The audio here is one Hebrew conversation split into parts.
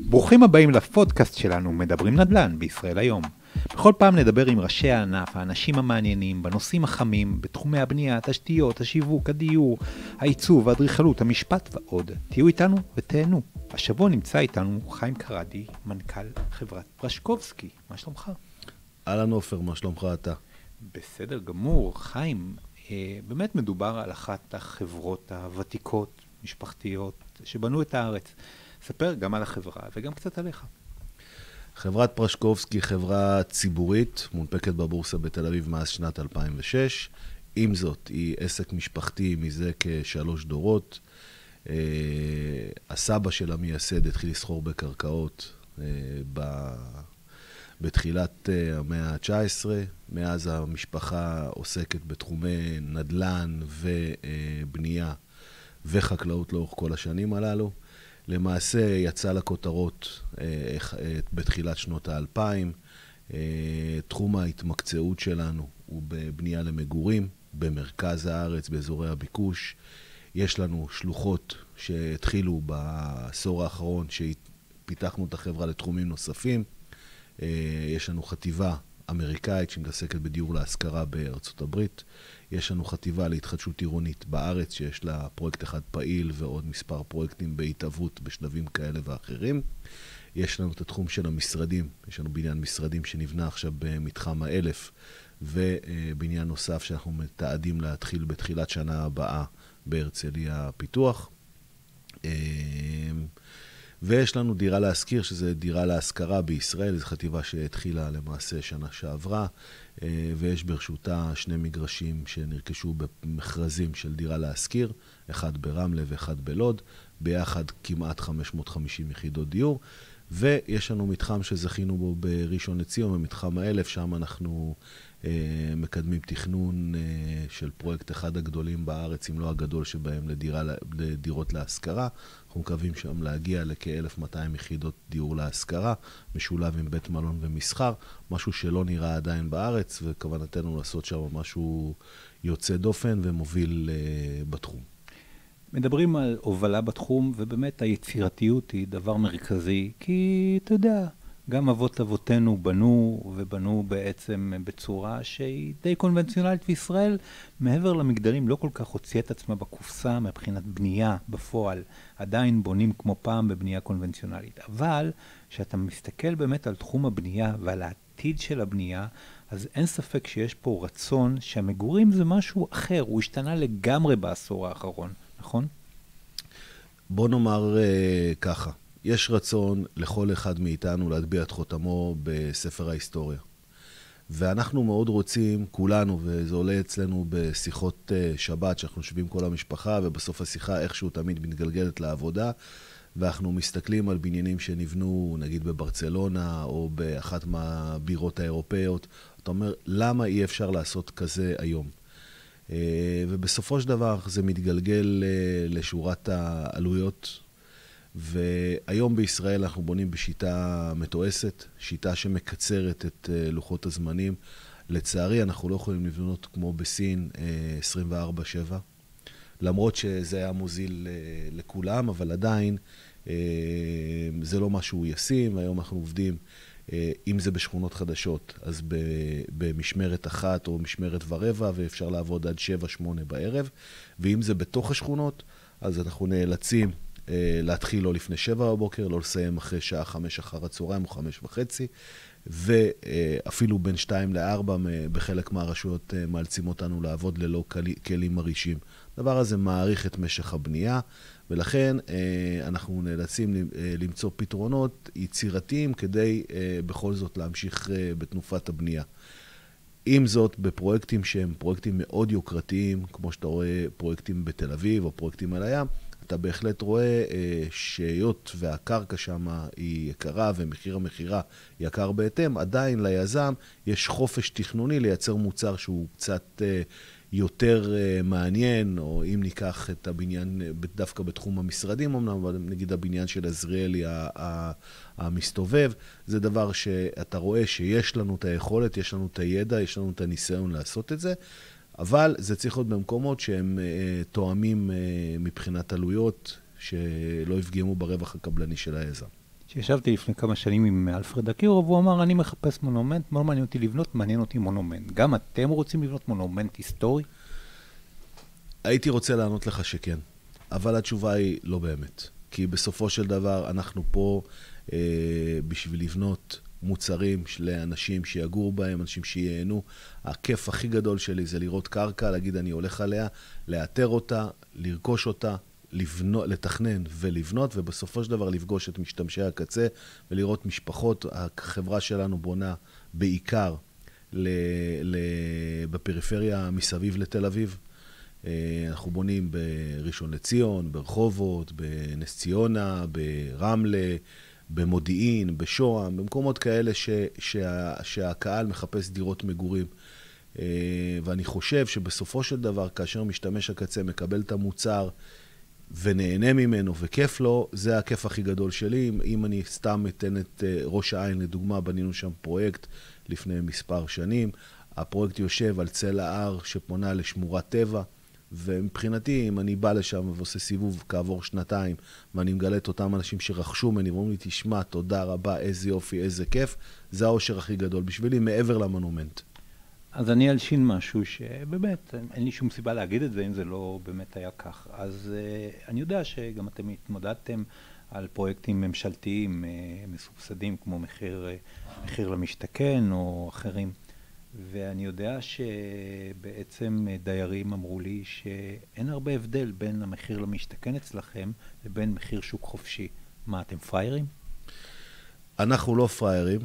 ברוכים הבאים לפודקאסט שלנו, מדברים נדל"ן בישראל היום. בכל פעם נדבר עם ראשי הענף, האנשים המעניינים, בנושאים החמים, בתחומי הבנייה, התשתיות, השיווק, הדיור, העיצוב, האדריכלות, המשפט ועוד. תהיו איתנו ותהנו. השבוע נמצא איתנו חיים קרדי, מנכ"ל חברת פרשקובסקי. מה שלומך? אהלן עופר, מה שלומך אתה? בסדר גמור. חיים, באמת מדובר על אחת החברות הוותיקות, משפחתיות, שבנו את הארץ. ספר גם על החברה וגם קצת עליך. חברת פרשקובסקי, חברה ציבורית, מונפקת בבורסה בתל אביב מאז שנת 2006. עם זאת, היא עסק משפחתי מזה כ3 דורות. הסבא של המייסד התחיל לסחור בקרקעות בתחילת המאה ה-19. מאז המשפחה עוסקת בתחומי נדל"ן ובנייה וחקלאות לאורך כל השנים הללו. למעשה יצא לכותרות בתחילת שנות ה-2000. תחום ההתמקצעות שלנו הוא בבנייה למגורים, במרכז הארץ, באזורי הביקוש. יש לנו שלוחות שהתחילו בעשור האחרון, שפיתחנו את החברה לתחומים נוספים. יש לנו חטיבה אמריקאית שמתעסקת בדיור להשכרה בארצות הברית. יש לנו חטיבה להתחדשות עירונית בארץ, שיש לה פרויקט אחד פעיל ועוד מספר פרויקטים בהתהוות בשלבים כאלה ואחרים. יש לנו את התחום של המשרדים, יש לנו בניין משרדים שנבנה עכשיו במתחם ה-1000, ובניין נוסף שאנחנו מתעדים להתחיל בתחילת שנה הבאה בהרצליה פיתוח. ויש לנו דירה להשכיר, שזה דירה להשכרה בישראל, זו חטיבה שהתחילה למעשה שנה שעברה, ויש ברשותה 2 מגרשים שנרכשו במכרזים של דירה להשכיר, אחד ברמלה ואחד בלוד, ביחד כמעט 550 יחידות דיור, ויש לנו מתחם שזכינו בו בראשון לציון, במתחם ה-1000, שם אנחנו מקדמים תכנון של פרויקט אחד הגדולים בארץ, אם לא הגדול שבהם לדירות להשכרה. אנחנו מקווים שם להגיע לכ-1,200 יחידות דיור להשכרה, משולב עם בית מלון ומסחר, משהו שלא נראה עדיין בארץ, וכוונתנו לעשות שם משהו יוצא דופן ומוביל בתחום. מדברים על הובלה בתחום, ובאמת היצירתיות היא דבר מרכזי, כי אתה יודע, גם אבות אבותינו בנו בעצם בצורה שהיא די קונבנציונלית, וישראל מעבר למגדלים לא כל כך הוציא את עצמה בקופסה מבחינת בנייה בפועל. עדיין בונים כמו פעם בבנייה קונבנציונלית. אבל כשאתה מסתכל באמת על תחום הבנייה ועל העתיד של הבנייה, אז אין ספק שיש פה רצון שהמגורים זה משהו אחר. הוא השתנה לגמרי בעשור האחרון, נכון? בוא נאמר ככה. יש רצון לכל אחד מאיתנו להטביע את חותמו בספר ההיסטוריה. ואנחנו מאוד רוצים, כולנו, וזה עולה אצלנו בשיחות שבת, שאנחנו יושבים כל המשפחה, ובסוף השיחה איכשהו תמיד מתגלגלת לעבודה, ואנחנו מסתכלים על בניינים שנבנו, נגיד בברצלונה, או באחת מהבירות האירופאיות. אתה אומר, למה אי אפשר לעשות כזה היום? ובסופו של דבר זה מתגלגל לשורת העלויות, והיום בישראל אנחנו בונים בשיטה מתועסת, שיטה שמקצרת את לוחות הזמנים. לצערי אנחנו לא יכולים לבנות כמו בסין 24/7, למרות שזה היה מוזיל לכולם, אבל עדיין זה לא משהו ישים. היום אנחנו עובדים, אם זה בשכונות חדשות, אז במשמרת אחת או משמרת ורבע, ואפשר לעבוד עד 7-8 בערב, ואם זה בתוך השכונות, אז אנחנו נאלצים להתחיל לא לפני 7 בבוקר, לא לסיים אחרי שעה 5 אחר הצהריים או 5:30, ואפילו בין 2 ל-4 בחלק מהרשויות מאלצים אותנו לעבוד ללא כלים מרישים. הדבר הזה מעריך את משך הבנייה, ולכן אנחנו נאלצים למצוא פתרונות יצירתיים כדי בכל זאת להמשיך בתנופת הבנייה. עם זאת, בפרויקטים שהם פרויקטים מאוד יוקרתיים, כמו שאתה רואה פרויקטים בתל אביב או פרויקטים על הים, אתה בהחלט רואה שהיות והקרקע שם היא יקרה ומחיר המחירה יקר בהתאם, עדיין ליזם יש חופש תכנוני לייצר מוצר שהוא קצת יותר מעניין, או אם ניקח את הבניין דווקא בתחום המשרדים, אמנם נגיד הבניין של עזריאלי המסתובב, זה דבר שאתה רואה שיש לנו את היכולת, יש לנו את הידע, יש לנו את הניסיון לעשות את זה, אבל זה צריך להיות במקומות שהם תואמים מבחינת עלויות, שלא יפגמו ברווח הקבלני של היזם. ישבתי לפני כמה שנים עם אלפרד אקירוב, והוא אמר, אני מחפש מונומנט, לא מעניין אותי לבנות, מעניין אותי מונומנט. גם אתם רוצים לבנות מונומנט היסטורי? הייתי רוצה לענות לך שכן, אבל התשובה היא לא באמת. כי בסופו של דבר אנחנו פה בשביל לבנות מוצרים לאנשים שיגורו בהם, אנשים שיהנו. הכיף הכי גדול שלי זה לראות קרקע, להגיד אני הולך עליה, לאתר אותה, לרכוש אותה, לתכנן ולבנות, ובסופו של דבר לפגוש את משתמשי הקצה ולראות משפחות. החברה שלנו בונה בעיקר בפריפריה מסביב לתל אביב. אנחנו בונים בראשון לציון, ברחובות, בנס ציונה, ברמלה, במודיעין, בשוהם, במקומות כאלה שהקהל מחפש דירות מגורים. ואני חושב שבסופו של דבר, כאשר משתמש הקצה מקבל את המוצר ונהנה ממנו וכיף לו, זה הכיף הכי גדול שלי. אם אני סתם אתן את ראש העין לדוגמה, בנינו שם פרויקט לפני מספר שנים. הפרויקט יושב על צל ההר שפונה לשמורת טבע, ומבחינתי, אם אני בא לשם ועושה סיבוב כעבור שנתיים, ואני מגלה את אותם אנשים שרכשו ממני, ואומרים לי, תשמע, תודה רבה, איזה יופי, איזה כיף, זה האושר הכי גדול בשבילי, מעבר למונומנט. אז אני אלשין משהו שבאמת, אין לי שום סיבה להגיד את זה, אם זה לא באמת היה כך. אז אני יודע שגם אתם התמודדתם על פרויקטים ממשלתיים מסובסדים, כמו מחיר למשתכן או אחרים. ואני יודע שבעצם דיירים אמרו לי שאין הרבה הבדל בין המחיר למשתכן אצלכם לבין מחיר שוק חופשי. מה, אתם פריירים? אנחנו לא פריירים,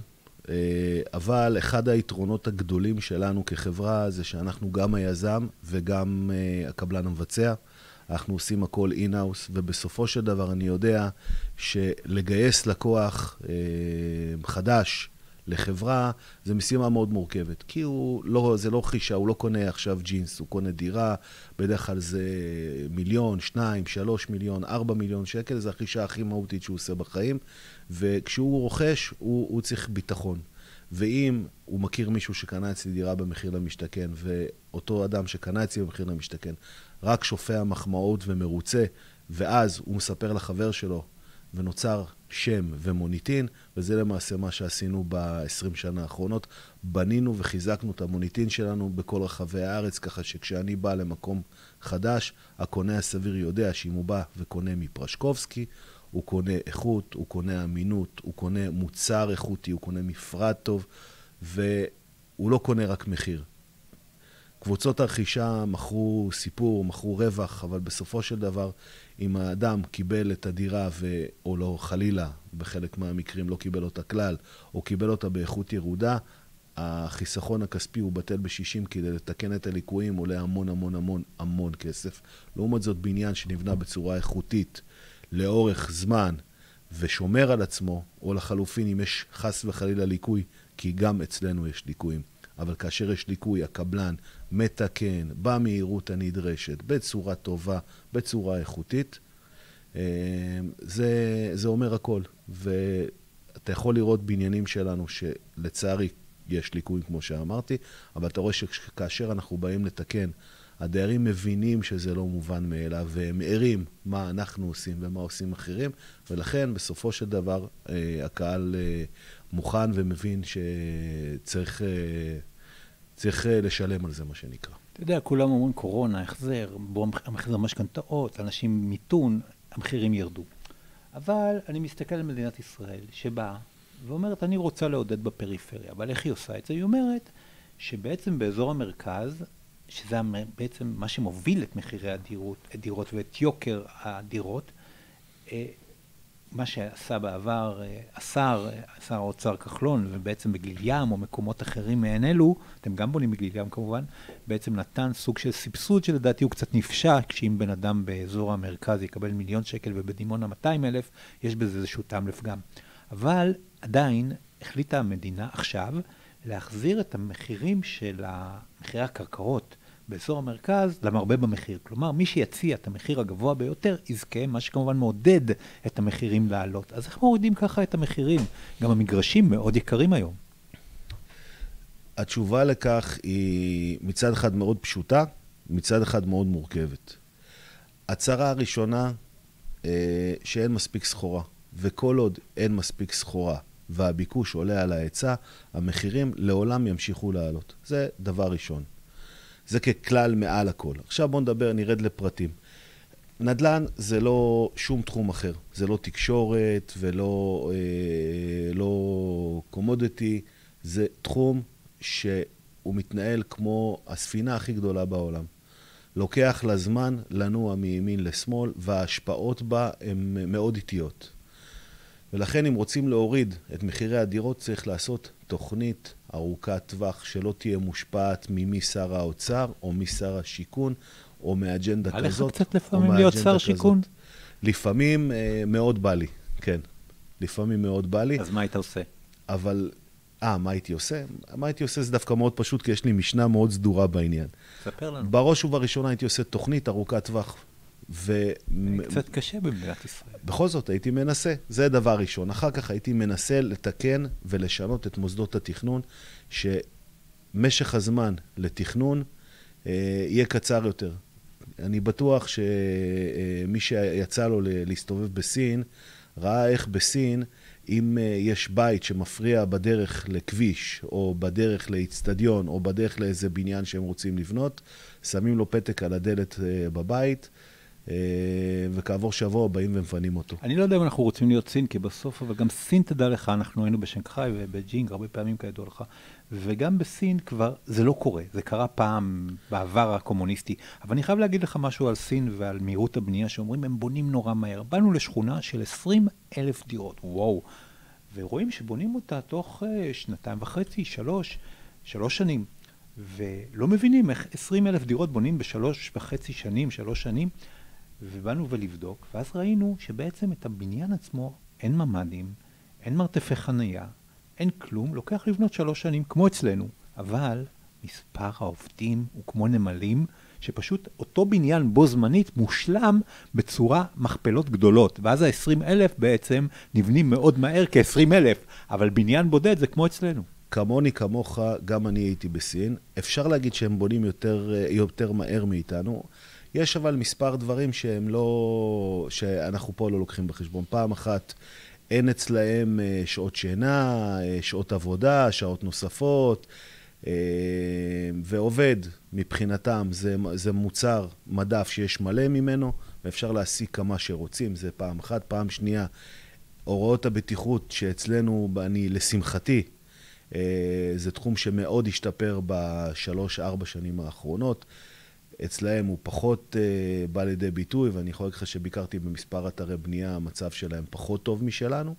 אבל אחד היתרונות הגדולים שלנו כחברה זה שאנחנו גם היזם וגם הקבלן המבצע. אנחנו עושים הכל אין-האוס, ובסופו של דבר אני יודע שלגייס לקוח חדש לחברה, זה משימה מאוד מורכבת, כי זה לא חישה, הוא לא קונה עכשיו ג'ינס, הוא קונה דירה, בדרך כלל זה 1,000,000, 2, 3 מיליון, 4 מיליון שקל, זה החישה הכי מהותית שהוא עושה בחיים, וכשהוא רוכש, הוא צריך ביטחון. ואם הוא מכיר מישהו שקנה אצלי דירה במחיר למשתכן, ואותו אדם שקנה אצלי במחיר למשתכן, רק שופע מחמאות ומרוצה, ואז הוא מספר לחבר שלו, ונוצר שם ומוניטין, וזה למעשה מה שעשינו ב-20 שנה האחרונות. בנינו וחיזקנו את המוניטין שלנו בכל רחבי הארץ, ככה שכשאני בא למקום חדש, הקונה הסביר יודע שאם הוא בא וקונה מפרשקובסקי, הוא קונה איכות, הוא קונה אמינות, הוא קונה מוצר איכותי, הוא קונה מפרט טוב, והוא לא קונה רק מחיר. קבוצות הרכישה מכרו סיפור, מכרו רווח, אבל בסופו של דבר, אם האדם קיבל את הדירה, או לא חלילה, בחלק מהמקרים לא קיבל אותה כלל, או קיבל אותה באיכות ירודה, החיסכון הכספי הוא בטל ב-60 כדי לתקן את הליקויים, עולה המון המון המון המון כסף. לעומת זאת, בניין שנבנה בצורה איכותית, לאורך זמן, ושומר על עצמו, או לחלופין אם יש חס וחלילה ליקוי, כי גם אצלנו יש ליקויים. אבל כאשר יש ליקוי, הקבלן מתקן במהירות הנדרשת, בצורה טובה, בצורה איכותית, זה אומר הכל. ואתה יכול לראות בעניינים שלנו שלצערי יש ליקוי כמו שאמרתי, אבל אתה רואה שכאשר אנחנו באים לתקן, הדיירים מבינים שזה לא מובן מאליו, והם ערים מה אנחנו עושים ומה עושים אחרים, ולכן בסופו של דבר הקהל מוכן ומבין שצריך לשלם על זה מה שנקרא. אתה יודע, כולם אומרים קורונה, החזר, המחזר משכנתאות, אנשים מיתון, המחירים ירדו. אבל אני מסתכל על מדינת ישראל שבאה ואומרת, אני רוצה לעודד בפריפריה, אבל איך היא עושה את זה? היא אומרת שבעצם באזור המרכז, שזה בעצם מה שמוביל את מחירי הדירות ואת יוקר הדירות, מה שעשה בעבר שר האוצר כחלון, ובעצם בגליל ים או מקומות אחרים מעין אלו, אתם גם בונים בגליל ים כמובן, בעצם נתן סוג של סבסוד שלדעתי הוא קצת נפשע, כשאם בן אדם באזור המרכז יקבל 1,000,000 שקל ובדימונה 200,000, יש בזה איזשהו טעם לפגם. אבל עדיין החליטה המדינה עכשיו להחזיר את המחירים של מחירי הקרקעות באזור המרכז למרבה במחיר. כלומר, מי שיציע את המחיר הגבוה ביותר יזכה, מה שכמובן מעודד את המחירים לעלות. אז איך מורידים ככה את המחירים? גם המגרשים מאוד יקרים היום. התשובה לכך היא מצד אחד מאוד פשוטה, מצד אחד מאוד מורכבת. הצרה הראשונה, שאין מספיק סחורה. וכל עוד אין מספיק סחורה והביקוש עולה על ההיצע, המחירים לעולם ימשיכו לעלות. זה דבר ראשון. זה ככלל מעל הכל. עכשיו בואו נרד לפרטים. נדל"ן זה לא שום תחום אחר. זה לא תקשורת ולא לא קומודיטי. זה תחום שהוא מתנהל כמו הספינה הכי גדולה בעולם. לוקח לה זמן לנוע מימין לשמאל, וההשפעות בה הן מאוד איטיות. ולכן אם רוצים להוריד את מחירי הדירות, צריך לעשות תוכנית ארוכת טווח שלא תהיה מושפעת ממי שר האוצר או משר השיכון או מאג'נדה כזאת. עליך קצת לפעמים להיות שר שיכון? לפעמים מאוד בא לי, כן. לפעמים מאוד בא לי. אז מה היית עושה? אבל, מה הייתי עושה? מה הייתי עושה זה דווקא מאוד פשוט, כי יש לי משנה מאוד סדורה בעניין. ספר לנו. בראש ובראשונה הייתי עושה תוכנית ארוכת טווח. קצת קשה במדינת ישראל. בכל זאת הייתי מנסה, זה דבר ראשון. אחר כך הייתי מנסה לתקן ולשנות את מוסדות התכנון, שמשך הזמן לתכנון יהיה קצר יותר. אני בטוח שמי שיצא לו להסתובב בסין, ראה איך בסין, אם יש בית שמפריע בדרך לכביש, או בדרך לאצטדיון, או בדרך לאיזה בניין שהם רוצים לבנות, שמים לו פתק על הדלת בבית, וכעבור שבוע באים ומפנים אותו. אני לא יודע אם אנחנו רוצים להיות סין, כי בסוף, אבל גם סין תדע לך, אנחנו היינו בשנגחאי ובג'ינג הרבה פעמים כידוע לך, וגם בסין כבר זה לא קורה, זה קרה פעם בעבר הקומוניסטי, אבל אני חייב להגיד לך משהו על סין ועל מהירות הבנייה, שאומרים הם בונים נורא מהר. באנו לשכונה של 20,000 דירות, וואו, ורואים שבונים אותה תוך 2.5, 3 שנים, ולא מבינים איך 20,000 דירות בונים ב3.5 שנים, 3 שנים, ובאנו ולבדוק, ואז ראינו שבעצם את הבניין עצמו אין ממ"דים, אין מרתפי חנייה, אין כלום, לוקח לבנות 3 שנים כמו אצלנו, אבל מספר העובדים הוא כמו נמלים, שפשוט אותו בניין בו זמנית מושלם בצורה מכפלות גדולות, ואז ה-20,000 בעצם נבנים מאוד מהר כ-20,000, אבל בניין בודד זה כמו אצלנו. כמוני, כמוך, גם אני הייתי בסין. אפשר להגיד שהם בונים יותר מהר מאיתנו. יש אבל מספר דברים שאנחנו פה לא לוקחים בחשבון. פעם אחת, אין אצלהם שעות שינה, שעות עבודה, שעות נוספות, ועובד מבחינתם. זה מוצר מדף שיש מלא ממנו, ואפשר להשיג כמה שרוצים. זה פעם אחת. פעם שנייה, הוראות הבטיחות שאצלנו, לשמחתי, זה תחום שמאוד השתפר ב3-4 שנים האחרונות. אצלהם הוא פחות בא לידי ביטוי, ואני יכול להגיד לך שביקרתי במספר אתרי בנייה, המצב שלהם פחות טוב משלנו.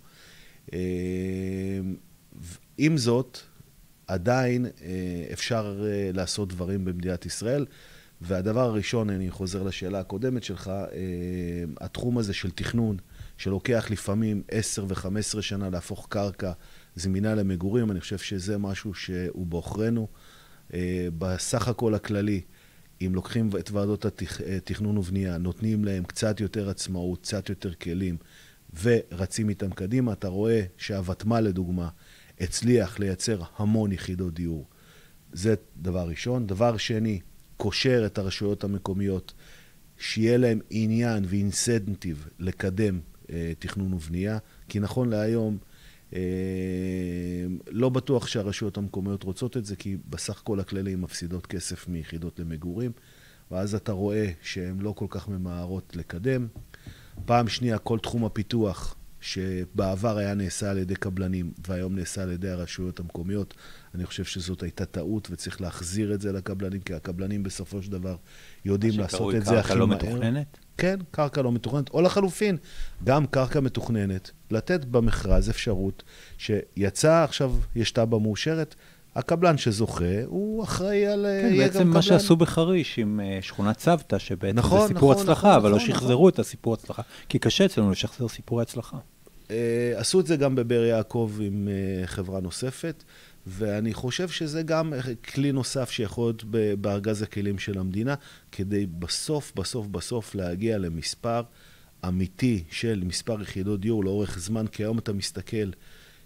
עם זאת, עדיין אפשר לעשות דברים במדינת ישראל, והדבר הראשון, אני חוזר לשאלה הקודמת שלך, התחום הזה של תכנון, שלוקח לפעמים 10 ו-15 שנה להפוך קרקע זמינה למגורים, אני חושב שזה משהו שהוא באוכרנו. בסך הכל הכללי, אם לוקחים את ועדות התכנון ובנייה, נותנים להם קצת יותר עצמאות, קצת יותר כלים, ורצים איתם קדימה, אתה רואה שהוותמ"ל לדוגמה הצליח לייצר המון יחידות דיור. זה דבר ראשון. דבר שני, קושר את הרשויות המקומיות, שיהיה להם עניין ואינסנטיב לקדם תכנון ובנייה, כי נכון להיום, לא בטוח שהרשויות המקומיות רוצות את זה, כי בסך כל הכללי מפסידות כסף מיחידות למגורים, ואז אתה רואה שהן לא כל כך ממהרות לקדם. פעם שנייה, כל תחום הפיתוח שבעבר היה נעשה על ידי קבלנים, והיום נעשה על ידי הרשויות המקומיות, אני חושב שזאת הייתה טעות, וצריך להחזיר את זה לקבלנים, כי הקבלנים בסופו של דבר יודעים לעשות את זה הכי מהר. קרקע לא מתוכננת? כן, קרקע לא מתוכננת, או לחלופין, גם קרקע מתוכננת, לתת במכרז אפשרות שיצא עכשיו, יש תב"ע מאושרת, הקבלן שזוכה, הוא אחראי על... כן, בעצם מה שעשו בחריש עם שכונת צוותא, שבעצם זה סיפור הצלחה, אבל לא שחזרו את הסיפור הצלחה, כי קשה אצלנו לשחזר סיפורי הצלחה. עשו את זה גם בבאר יעקב עם חברה נוספת, ואני חושב שזה גם כלי נוסף שיכול להיות בארגז הכלים של המדינה, כדי בסוף להגיע למספר אמיתי של מספר יחידות דיור לאורך זמן, כי היום אתה מסתכל,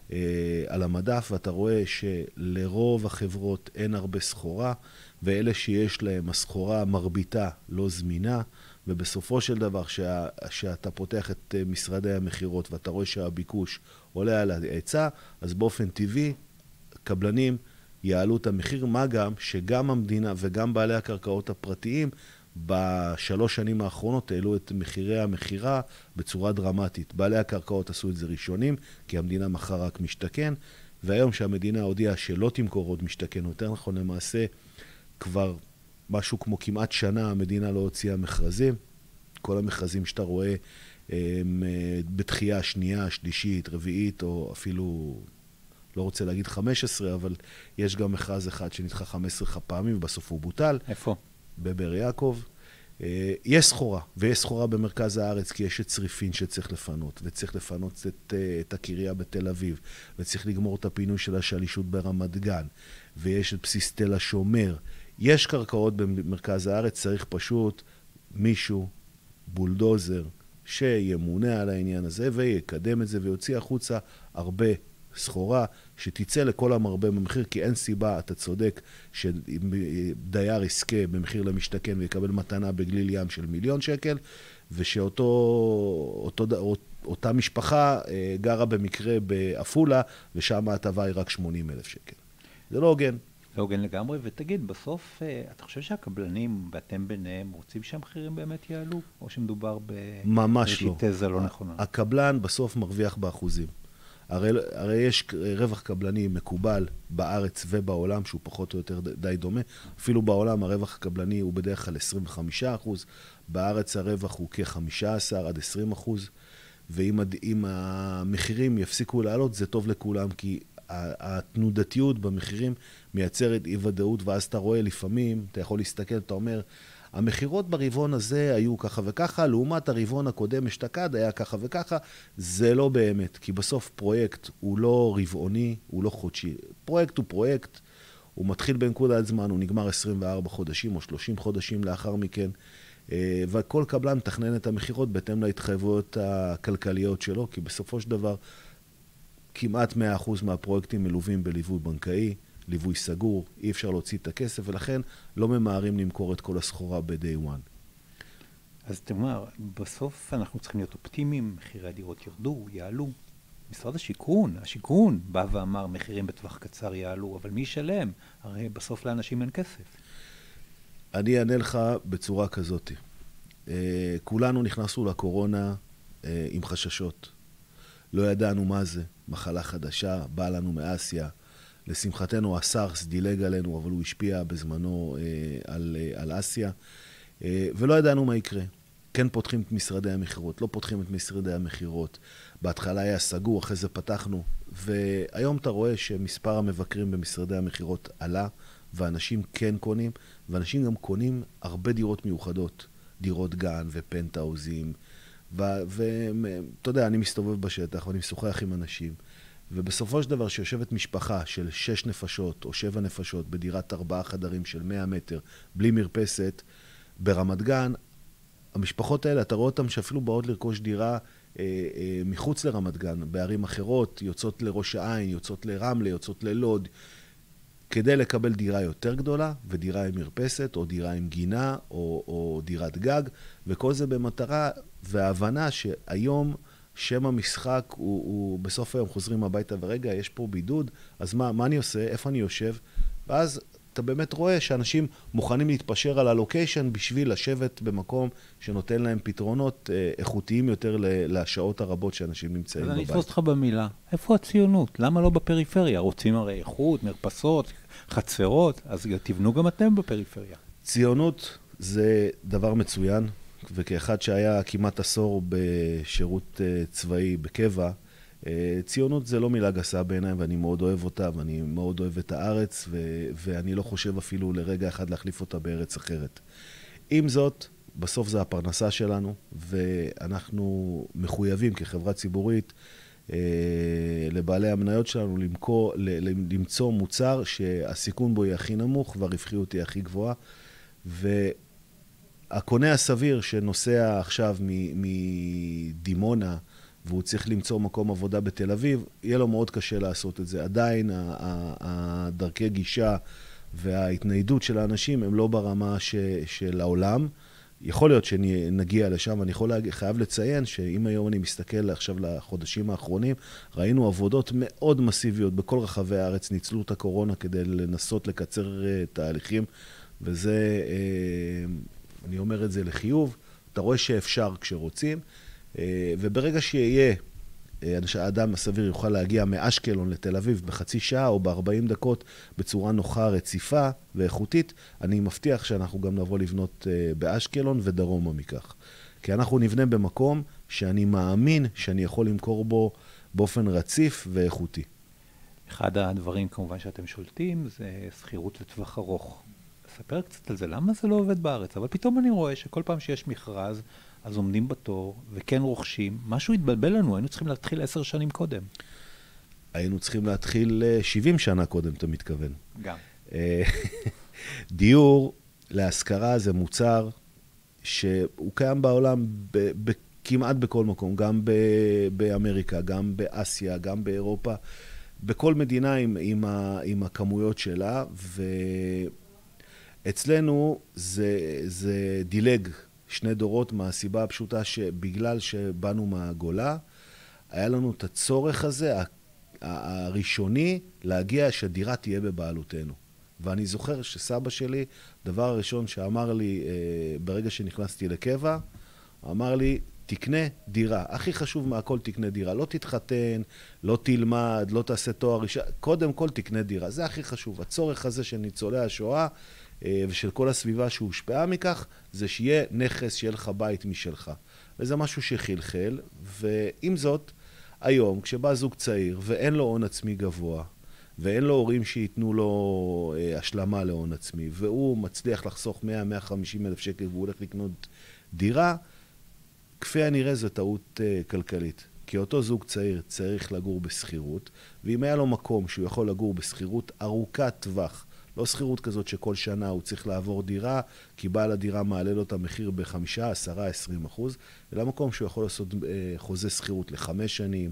על המדף, ואתה רואה שלרוב החברות אין הרבה סחורה, ואלה שיש להם הסחורה מרביתה לא זמינה, ובסופו של דבר, שאתה פותח את משרדי המחירות, ואתה רואה שהביקוש עולה על ההיצע, אז באופן טבעי, קבלנים יעלו את המחיר, מה גם שגם המדינה וגם בעלי הקרקעות הפרטיים, בשלוש שנים האחרונות העלו את מחירי המחירה בצורה דרמטית. בעלי הקרקעות עשו את זה ראשונים, כי המדינה מכרה רק משתכן, והיום שהמדינה הודיעה שלא תמכור עוד משתכן, יותר נכון למעשה, כבר משהו כמו כמעט שנה המדינה לא הוציאה מכרזים. כל המכרזים שאתה רואה הם בתחייה שנייה, שלישית, רביעית, או אפילו, לא רוצה להגיד 15, אבל יש גם מכרז אחד שנדחה 15 פעמים, ובסוף הוא בוטל. איפה? בבאר יעקב. יש סחורה, ויש סחורה במרכז הארץ, כי יש את צריפין שצריך לפנות, וצריך לפנות את הקריה בתל אביב, וצריך לגמור את הפינוי של השלישות ברמת גן, ויש את בסיס תל השומר. יש קרקעות במרכז הארץ, צריך פשוט מישהו, בולדוזר, שימונה על העניין הזה, ויקדם את זה, ויוציא החוצה הרבה סחורה, שתצא לכל המרבה במחיר, כי אין סיבה, אתה צודק, שדייר יזכה במחיר למשתכן ויקבל מתנה בגליל ים של 1,000,000 שקל, ושאותה משפחה גרה במקרה באפולה, ושם ההטבה היא רק 80,000 שקל. זה לא הוגן. לא הוגן לגמרי, ותגיד, בסוף, אתה חושב שהקבלנים, ואתם ביניהם, רוצים שהמחירים באמת יעלו? או שמדובר ממש לא. תזה לא נכונה? הקבלן בסוף מרוויח באחוזים. הרי יש רווח קבלני מקובל בארץ ובעולם, שהוא פחות או יותר די דומה. אפילו בעולם הרווח הקבלני הוא בדרך כלל 25%, בארץ הרווח הוא כ-15-20%, ואם המחירים יפסיקו לעלות, זה טוב לכולם, כי התנודתיות במחירים מייצרת אי-ודאות, ואז אתה רואה לפעמים, אתה יכול להסתכל, אתה אומר, המחירות ברבעון הזה היו ככה וככה, לעומת הרבעון הקודם אשתקד היה ככה וככה, זה לא באמת, כי בסוף פרויקט הוא לא רבעוני, הוא לא חודשי. פרויקט הוא פרויקט, הוא מתחיל בנקודת זמן, הוא נגמר 24 חודשים או 30 חודשים לאחר מכן, וכל קבלן מתכנן את המחירות בהתאם להתחייבויות הכלכליות שלו, כי בסופו של דבר כמעט 100% מהפרויקטים מלווים בליווי בנקאי, ליווי סגור, אי אפשר להוציא את הכסף, ולכן לא ממהרים למכור את כל הסחורה ב-day one. אז תאמר, בסוף אנחנו צריכים להיות אופטימיים, מחירי הדירות ירדו, יעלו. משרד השיכון בא ואמר, מחירים בטווח קצר יעלו, אבל מי ישלם? הרי בסוף לאנשים אין כסף. אני אענה לך בצורה כזאת. כולנו נכנסנו לקורונה עם חששות. לא ידענו מה זה, מחלה חדשה, באה לנו מאסיה. לשמחתנו הסארס דילג עלינו, אבל הוא השפיע בזמנו על אסיה, ולא ידענו מה יקרה. כן פותחים את משרדי המחירות, לא פותחים את משרדי המחירות. בהתחלה היה סגור, אחרי זה פתחנו, והיום אתה רואה שמספר המבקרים במשרדי המחירות עלה, ואנשים כן קונים, ואנשים גם קונים הרבה דירות מיוחדות, דירות גן ופנטהאוזים, ואתה יודע, אני מסתובב בשטח ואני משוחח עם אנשים, ובסופו של דבר שיושבת משפחה של 6 נפשות או 7 נפשות בדירת 4 חדרים של 100 מטר, בלי מרפסת, ברמת גן, המשפחות האלה, אתה רואה אותם שאפילו באות לרכוש דירה מחוץ לרמת גן, בערים אחרות, יוצאות לראש העין, יוצאות לרמלה, יוצאות ללוד, כדי לקבל דירה יותר גדולה, ודירה עם מרפסת, או דירה עם גינה, או דירת גג, וכל זה במטרה, וההבנה שהיום שם המשחק הוא בסוף היום חוזרים הביתה, ורגע, יש פה בידוד, אז מה אני עושה? איפה אני יושב? ואז אתה באמת רואה שאנשים מוכנים להתפשר על הלוקיישן בשביל לשבת במקום שנותן להם פתרונות איכותיים יותר לשעות הרבות שאנשים נמצאים בבית. אז אני אתפוס אותך במילה. איפה הציונות? למה לא בפריפריה? רוצים הרי איכות, מרפסות, חצרות, אז תבנו גם אתם בפריפריה. ציונות זה דבר מצוין, וכאחד שהיה כמעט עשור בשירות צבאי בקבע, ציונות זה לא מילה גסה בעיניי, ואני מאוד אוהב אותה, ואני מאוד אוהב את הארץ, ואני לא חושב אפילו לרגע אחד להחליף אותה בארץ אחרת. עם זאת, בסוף זה הפרנסה שלנו, ואנחנו מחויבים כחברה ציבורית לבעלי המניות שלנו למצוא מוצר שהסיכון בו יהיה הכי נמוך והרווחיות היא הכי גבוהה, והקונה הסביר שנוסע עכשיו מדימונה והוא צריך למצוא מקום עבודה בתל אביב, יהיה לו מאוד קשה לעשות את זה. עדיין הדרכי גישה וההתניידות של האנשים הם לא ברמה של העולם. יכול להיות שנגיע לשם, אני חייב לציין שאם היום אני מסתכל עכשיו לחודשים האחרונים, ראינו עבודות מאוד מסיביות בכל רחבי הארץ, ניצלו את הקורונה כדי לנסות לקצר תהליכים, וזה, אני אומר את זה לחיוב, אתה רואה שאפשר כשרוצים, וברגע שיהיה, האדם הסביר יוכל להגיע מאשקלון לתל אביב בחצי שעה או ב-40 דקות בצורה נוחה, רציפה ואיכותית, אני מבטיח שאנחנו גם נבוא לבנות באשקלון ודרומה מכך. כי אנחנו נבנה במקום שאני מאמין שאני יכול למכור בו באופן רציף ואיכותי. אחד הדברים כמובן שאתם שולטים זה שכירות לטווח ארוך. ספר קצת על זה, למה זה לא עובד בארץ? אבל פתאום אני רואה שכל פעם שיש מכרז, אז עומדים בתור, וכן רוכשים. משהו התבלבל לנו, היינו צריכים להתחיל 10 שנים קודם. היינו צריכים להתחיל 70 שנה קודם, אתה מתכוון. גם. דיור להשכרה זה מוצר שהוא קיים בעולם כמעט בכל מקום, גם באמריקה, גם באסיה, גם באירופה, בכל מדינה עם הכמויות שלה, ואצלנו זה דילג 2 דורות מהסיבה הפשוטה שבגלל שבאנו מהגולה, היה לנו את הצורך הזה, הראשוני, להגיע שהדירה תהיה בבעלותנו. ואני זוכר שסבא שלי, דבר הראשון שאמר לי, ברגע שנכנסתי לקבע, אמר לי, תקנה דירה. הכי חשוב מהכל תקנה דירה. לא תתחתן, לא תלמד, לא תעשה תואר ראשון. קודם כל תקנה דירה. זה הכי חשוב. הצורך הזה של ניצולי השואה, ושל כל הסביבה שהושפעה מכך, זה שיהיה נכס, שיהיה לך בית משלך. וזה משהו שחלחל, ועם זאת, היום, כשבא זוג צעיר, ואין לו הון עצמי גבוה, ואין לו הורים שיתנו לו השלמה להון עצמי, והוא מצליח לחסוך 100-150 אלף שקל, והוא הולך לקנות דירה, כפי הנראה זו טעות כלכלית. כי אותו זוג צעיר צריך לגור בסחירות, ואם היה לו מקום שהוא יכול לגור בסחירות ארוכת טווח, לא סחירות כזאת שכל שנה הוא צריך לעבור דירה, כי בעל הדירה מעלה לו את המחיר ב5, 10, 20%, אלא מקום שהוא יכול לעשות חוזה סחירות ל5 שנים,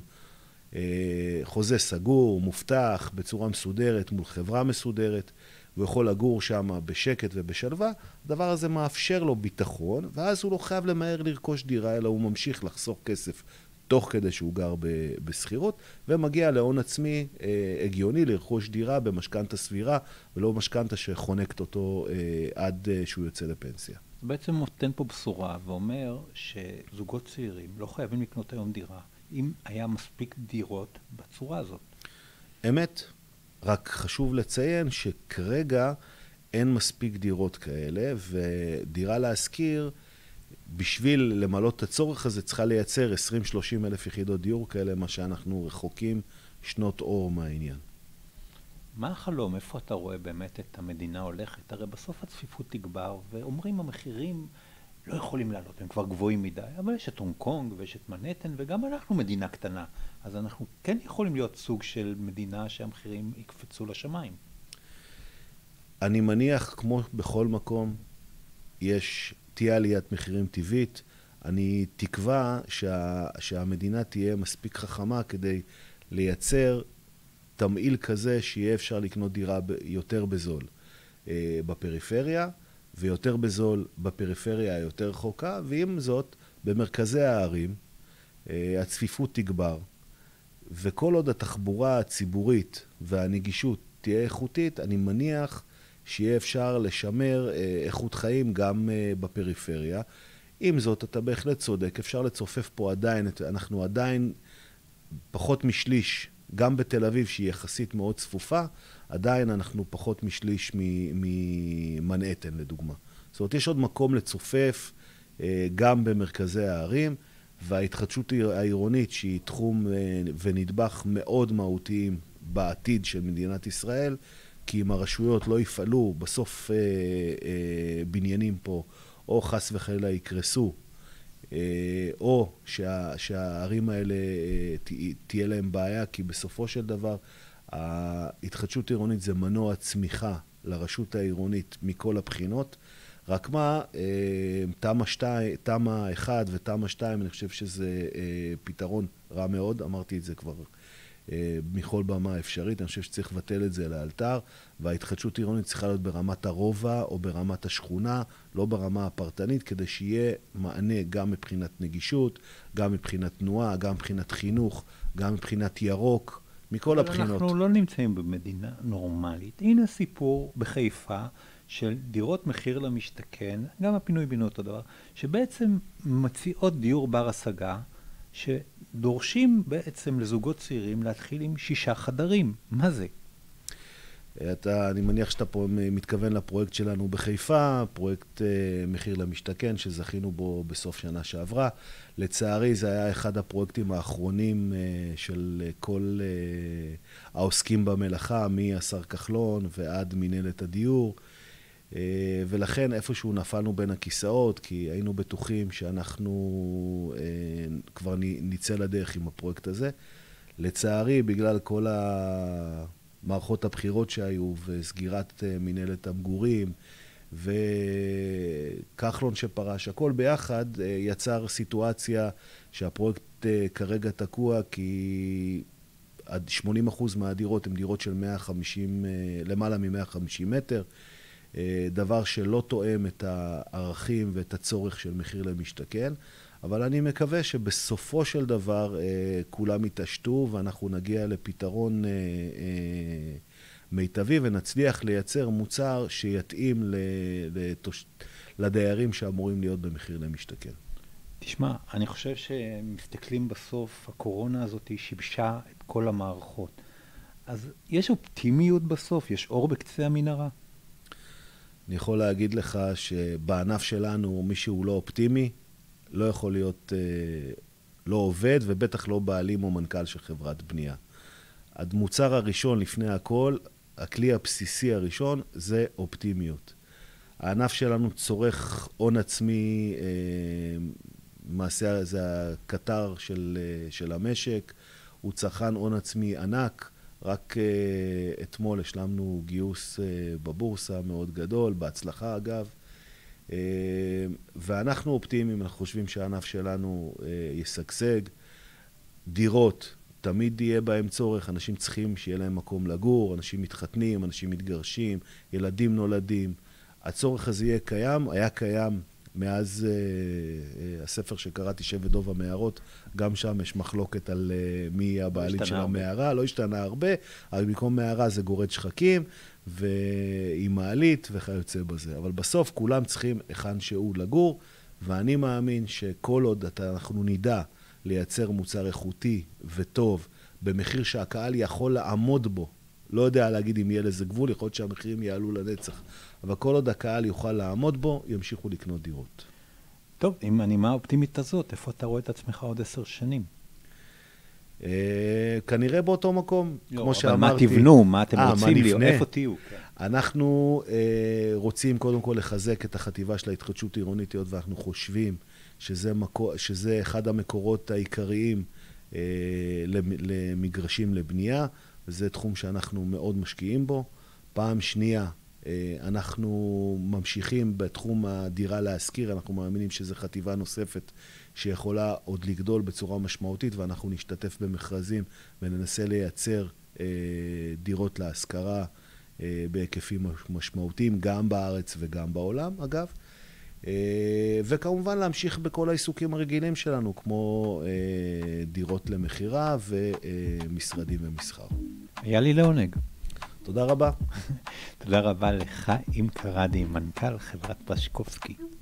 חוזה סגור, מובטח, בצורה מסודרת, מול חברה מסודרת, הוא יכול לגור שם בשקט ובשלווה, הדבר הזה מאפשר לו ביטחון, ואז הוא לא חייב למהר לרכוש דירה, אלא הוא ממשיך לחסוך כסף תוך כדי שהוא גר בסחירות, ומגיע להון עצמי הגיוני לרכוש דירה במשכנתא סבירה, ולא משכנתא שחונקת אותו עד שהוא יוצא לפנסיה. בעצם נותן פה בשורה ואומר שזוגות צעירים לא חייבים לקנות היום דירה, אם היה מספיק דירות בצורה הזאת. אמת, רק חשוב לציין שכרגע אין מספיק דירות כאלה, ודירה להשכיר, בשביל למלות את הצורך הזה, צריכה לייצר 20-30 אלף יחידות דיור כאלה, מה שאנחנו רחוקים שנות אור מהעניין. מה החלום? איפה אתה רואה באמת את המדינה הולכת? הרי בסוף הצפיפות תגבר, ואומרים המחירים לא יכולים לעלות, הם כבר גבוהים מדי, אבל יש את הונג קונג ויש את מנהטן, וגם אנחנו מדינה קטנה, אז אנחנו כן יכולים להיות סוג של מדינה שהמחירים יקפצו לשמיים. אני מניח, כמו בכל מקום, תהיה עליית מחירים טבעית. אני תקווה שהמדינה תהיה מספיק חכמה כדי לייצר תמהיל כזה שיהיה אפשר לקנות דירה יותר בזול בפריפריה, ויותר בזול בפריפריה היותר רחוקה, ועם זאת, במרכזי הערים, הצפיפות תגבר. וכל עוד התחבורה הציבורית והנגישות תהיה איכותית, אני מניח שיהיה אפשר לשמר איכות חיים גם בפריפריה. עם זאת, אתה בהחלט צודק, אפשר לצופף פה עדיין, אנחנו עדיין פחות משליש, גם בתל אביב שהיא יחסית מאוד צפופה, עדיין אנחנו פחות משליש ממנהטן לדוגמה. זאת אומרת, יש עוד מקום לצופף גם במרכזי הערים, וההתחדשות העירונית שהיא תחום ונדבך מאוד מהותיים בעתיד של מדינת ישראל, כי אם הרשויות לא יפעלו, בסוף בניינים פה, או חס וחלילה יקרסו, או שהערים האלה תהיה להם בעיה, כי בסופו של דבר ההתחדשות העירונית זה מנוע צמיחה לרשות העירונית מכל הבחינות, רק מה, תמ"א 1 ותמ"א 2, אני חושב שזה פתרון רע מאוד, אמרתי את זה כבר מכל במה אפשרית, אני חושב שצריך לבטל את זה לאלתר, וההתחדשות עירונית צריכה להיות ברמת הרובע או ברמת השכונה, לא ברמה הפרטנית, כדי שיהיה מענה גם מבחינת נגישות, גם מבחינת תנועה, גם מבחינת חינוך, גם מבחינת ירוק, מכל הבחינות. אנחנו לא נמצאים במדינה נורמלית. הנה סיפור בחיפה של דירות מחיר למשתכן, גם הפינוי בינוי אותו דבר, שבעצם מציעות דיור בר השגה, שדורשים בעצם לזוגות צעירים להתחיל עם 6 חדרים. מה זה? אני מניח שאתה פה מתכוון לפרויקט שלנו בחיפה, פרויקט מחיר למשתכן שזכינו בו בסוף שנה שעברה. לצערי זה היה אחד הפרויקטים האחרונים של כל העוסקים במלאכה, מהשר כחלון ועד מנהלת הדיור. ולכן איפשהו נפלנו בין הכיסאות, כי היינו בטוחים שאנחנו כבר נצא לדרך עם הפרויקט הזה. לצערי, בגלל כל מערכות הבחירות שהיו וסגירת מנהלת המגורים וכחלון שפרש, הכל ביחד יצר סיטואציה שהפרויקט כרגע תקוע, כי 80% מהדירות הן דירות של למעלה מ-150 מטר, דבר שלא תואם את הערכים ואת הצורך של מחיר למשתכן, אבל אני מקווה שבסופו של דבר כולם יתעשתו ואנחנו נגיע לפתרון מיטבי ונצליח לייצר מוצר שיתאים לדיירים שאמורים להיות במחיר למשתכן. תשמע, אני חושב שמסתכלים בסוף, הקורונה הזאת שיבשה את כל המערכות. אז יש אופטימיות בסוף? יש אור בקצה המנהרה? אני יכול להגיד לך שבענף שלנו מי שהוא לא אופטימי, לא יכול להיות, לא עובד, ובטח לא בעלים או מנכ"ל של חברת בנייה. המוצר הראשון לפני הכל, הכלי הבסיסי הראשון, זה אופטימיות. הענף שלנו צורך הון עצמי, מעשה זה הקטר של המשק, הוא צרכן הון עצמי ענק, רק אתמול השלמנו גיוס בבורסה מאוד גדול, בהצלחה אגב, ואנחנו אופטימיים, אנחנו חושבים שהענף שלנו ישגשג. דירות, תמיד יהיה בהם צורך, אנשים צריכים שיהיה להם מקום לגור, אנשים מתחתנים, אנשים מתגרשים, ילדים נולדים. הצורך הזה יהיה קיים, היה קיים מאז הספר שקראתי שבט דוב המערות, גם שם יש מחלוקת על מי יהיה הבעלים של המערה, לא השתנה הרבה, אבל במקום מערה זה גורד שחקים, ועם מעלית וכיוצא בזה. אבל בסוף כולם צריכים היכן שהוא לגור, ואני מאמין שכל עוד אנחנו נדע לייצר מוצר איכותי וטוב, במחיר שהקהל יכול לעמוד בו, לא יודע להגיד אם יהיה לזה גבול, יכול להיות שהמחירים יעלו לנצח, אבל כל עוד הקהל יוכל לעמוד בו, ימשיכו לקנות דירות. טוב, עם הנימה האופטימית הזאת, איפה אתה רואה את עצמך עוד 10 שנים? כנראה באותו מקום, כמו שאמרתי. אבל מה תבנו, מה אתם רוצים להיות, איפה תהיו? אנחנו רוצים קודם כל לחזק את החטיבה של ההתחדשות עירונית, ואנחנו חושבים שזה אחד המקורות העיקריים למגרשים לבנייה, וזה תחום שאנחנו מאוד משקיעים בו. פעם שנייה, אנחנו ממשיכים בתחום הדירה להשכיר, אנחנו מאמינים שזו חטיבה נוספת שיכולה עוד לגדול בצורה משמעותית, ואנחנו נשתתף במכרזים וננסה לייצר דירות להשכרה בהיקפים משמעותיים, גם בארץ וגם בעולם, אגב. וכמובן להמשיך בכל העיסוקים הרגילים שלנו, כמו דירות למחירה ומשרדים ומסחר. היה לי לעונג. תודה רבה. תודה רבה לך, חיים קרדי, מנכ"ל חברת פשקובסקי.